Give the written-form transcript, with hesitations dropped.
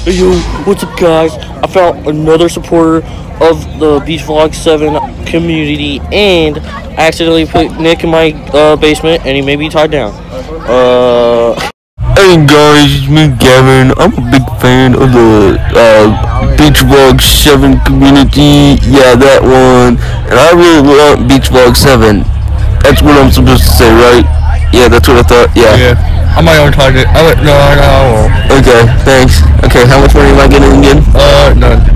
Yo, what's up guys? I found another supporter of the Beach Vlog 7 community, and I accidentally put Nick in my basement and he may be tied down. Hey guys, it's me Gavin. I'm a big fan of the Beach Vlog 7 community. Yeah, that one. And I really want Beach Vlog 7. That's what I'm supposed to say, right? Yeah, that's what I thought. Yeah. I'm my own target. No. Okay, thanks. Okay, how much money am I getting again? None.